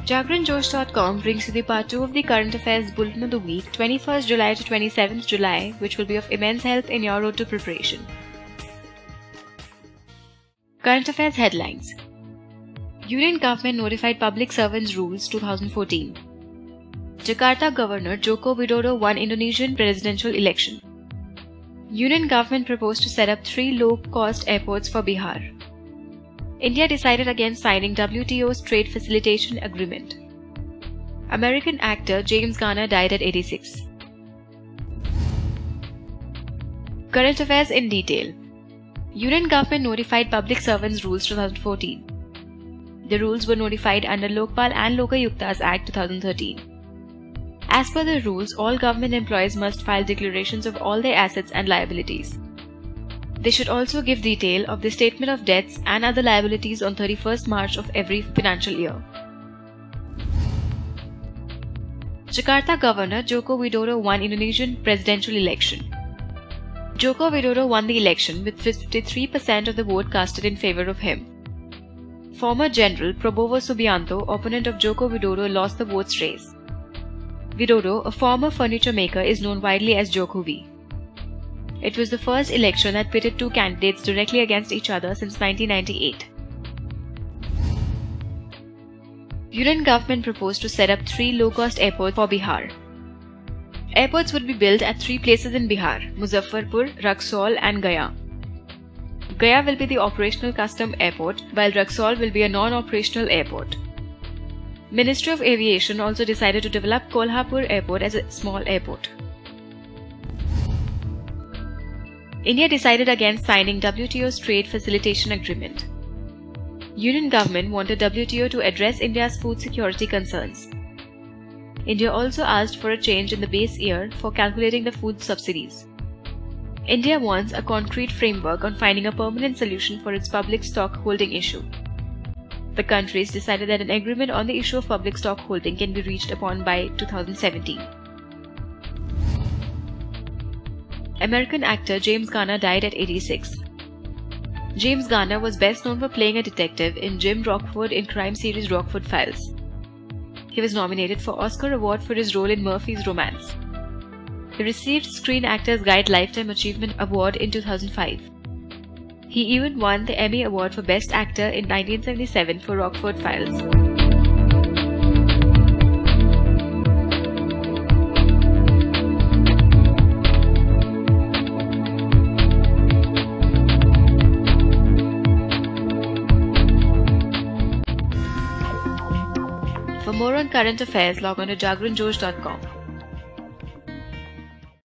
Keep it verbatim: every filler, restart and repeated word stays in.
Jagran Josh dot com brings you the part two of the Current Affairs Bulletin of the Week, twenty-first July to twenty-seventh July, which will be of immense help in your road to preparation. Current Affairs Headlines. Union Government notified Public Servants Rules twenty fourteen. Jakarta Governor Joko Widodo won Indonesian presidential election. Union Government proposed to set up three low-cost airports for Bihar. India decided against signing W T O's Trade Facilitation Agreement. American actor James Garner died at eighty-six. Current Affairs in detail. Union Government notified Public Servants Rules twenty fourteen. The rules were notified under Lokpal and Lokayuktas Act twenty thirteen. As per the rules, all government employees must file declarations of all their assets and liabilities. They should also give detail of the statement of debts and other liabilities on thirty-first March of every financial year. Jakarta Governor Joko Widodo won Indonesian presidential election. Joko Widodo won the election with fifty-three percent of the vote casted in favor of him. Former General Prabowo Subianto, opponent of Joko Widodo, lost the votes race. Widodo, a former furniture maker, is known widely as Jokowi. It was the first election that pitted two candidates directly against each other since nineteen ninety-eight. Union Government proposed to set up three low-cost airports for Bihar. Airports would be built at three places in Bihar: Muzaffarpur, Raxaul and Gaya. Gaya will be the operational custom airport, while Raxaul will be a non-operational airport. Ministry of Aviation also decided to develop Kolhapur Airport as a small airport. India decided against signing W T O's Trade Facilitation Agreement. Union Government wanted W T O to address India's food security concerns. India also asked for a change in the base year for calculating the food subsidies. India wants a concrete framework on finding a permanent solution for its public stock holding issue. The countries decided that an agreement on the issue of public stock holding can be reached upon by two thousand seventeen. American actor James Garner died at eighty-six. James Garner was best known for playing a detective in Jim Rockford in crime series Rockford Files. He was nominated for Oscar Award for his role in Murphy's Romance. He received Screen Actors Guild Lifetime Achievement Award in two thousand five. He even won the Emmy Award for Best Actor in nineteen seventy-seven for Rockford Files. For more on current affairs, log on to Jagran Josh dot com.